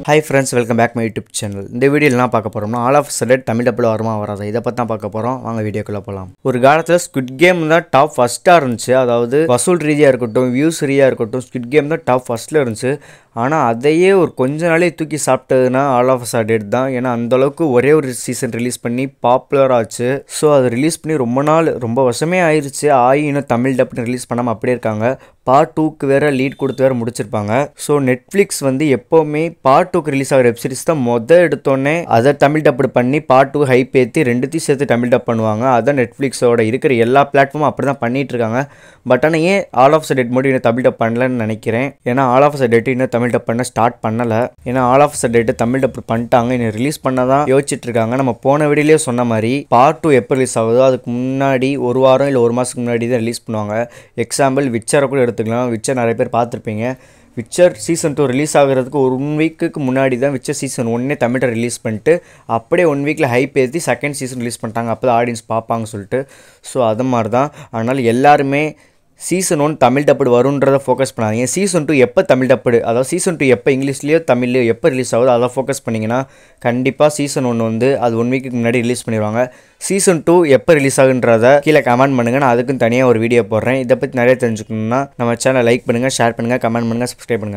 Hi friends, welcome back my YouTube channel. இந்த வீடியோல என்ன பார்க்க போறோம்னா ஆல் ஆஃப் சடன் தமிழ் டப்ல வருமா வராதா இத பத்தி தான் பார்க்க போறோம். வாங்க வீடியோக்குள்ள போலாம். ஒரு காலத்துல ஸ்குவிட் கேம் தான் டாப் ஃபர்ஸ்டா இருந்துச்சு. அதாவது வசூல் ரீதியா இருக்கட்டும், வியூஸ் ரீதியா இருக்கட்டும், ஸ்குவிட் கேம் தான் டாப் ஃபர்ஸ்ட்ல இருந்துச்சு. ஆனா அதையே ஒரு கொஞ்ச நாளே தூக்கி சாப்பிட்டதுனா ஆல் ஆஃப் சடன் தான். ஏன்னா அந்த அளவுக்கு ஒரே ஒரு சீசன் ரிலீஸ் பண்ணி பாப்புலர் ஆச்சு. சோ அது ரிலீஸ் பண்ணி ரொம்ப வருஷமே ஆயிருச்சு. இன்னும் தமிழ் டப்னு ரிலீஸ் பண்ணாம அப்படியே இருக்காங்க. பார்ட் 2க்கு வேற லீட் கொடுத்து வேற முடிச்சிருப்பாங்க. ஸோ நெட்ஃப்ளிக்ஸ் வந்து எப்போவுமே பார்ட் 2க்கு ரிலீஸ் ஆகிற வெப்சீரிஸ் தான் எடுத்தோடனே அதை தமிழ் டப் பண்ணி பார்ட் 2 ஹைப் ஏற்றி ரெண்டுத்தையும் சேர்த்து தமிழ் டப் பண்ணுவாங்க. அதான் நெட்ஃப்ளிக்ஸோட இருக்கிற எல்லா பிளாட்ஃபார்மும் அப்படி தான் பண்ணிட்டு இருக்காங்க. பட் ஆனால் ஏன் ஆல் ஆஃப் சடெட் மட்டும் இன்னும் தமிழ் டப் பண்ணலன்னு நினைக்கிறேன். ஏன்னா ஆல் ஆஃப் சடெட் இன்னும் தமிழ் டப் பண்ண ஸ்டார்ட் பண்ணலை. ஏன்னா all of sudden Tamil dub பண்ணிட்டாங்க, இன்னும் ரிலீஸ் பண்ண தான் யோசிச்சுட்டு இருக்காங்க. நம்ம போன வீடியோலேயே சொன்ன மாதிரி பார்ட் 2 எப்போ ரிலீஸ் ஆகுதோ அதுக்கு முன்னாடி ஒரு வாரம் இல்லை ஒரு மாதத்துக்கு முன்னாடி தான் ரிலீஸ் பண்ணுவாங்க. எக்ஸாம்பிள் விச்சரை கூட எடுத்துக்கலாம். விச்சர் நிறைய பேர் பார்த்துருப்பீங்க. விச்சர் சீசன் 2 ரிலீஸ் ஆகிறதுக்கு ஒரு 1 வீக்குக்கு முன்னாடி தான் விச்சர் சீசன் 1 தமிழை ரிலீஸ் பண்ணிட்டு அப்படியே 1 வீக்கில் ஹைப் ஏற்றி செகண்ட் சீசன் ரிலீஸ் பண்ணிட்டாங்க. அப்போ தான் ஆடியன்ஸ் பார்ப்பாங்க சொல்லிட்டு. ஸோ அது மாதிரி தான். அதனால் எல்லாருமே சீசன் 1 தமிழ் டப்புடு வருன்றதை ஃபோக்கஸ் பண்ணாதீங்க. சீசன் 2 எப்போ தமிழ் டப்புடு, அதாவது சீசன் 2 எப்போ இங்கிலீஷ்லேயோ தமிழ்லையோ எப்போ ரிலீஸ் ஆகுதோ அதை ஃபோக்கஸ் பண்ணிங்கன்னா கண்டிப்பாக சீசன் 1 வந்து அது 1 வீக்குக்கு முன்னாடி ரிலீஸ் பண்ணிடுவாங்க. சீசன் 2 எப்போ ரிலீஸ் ஆகுன்றதை கீழே கமெண்ட் பண்ணுங்கள். நான் அதுக்கும் தனியாக ஒரு வீடியோ போடுறேன். இதை பற்றி நிறைய தெரிஞ்சுக்கணும்னா நம்ம சேனலை லைக் பண்ணுங்கள், ஷேர் பண்ணுங்கள், கமெண்ட் பண்ணுங்கள், சப்ஸ்கிரைப் பண்ணுங்கள்.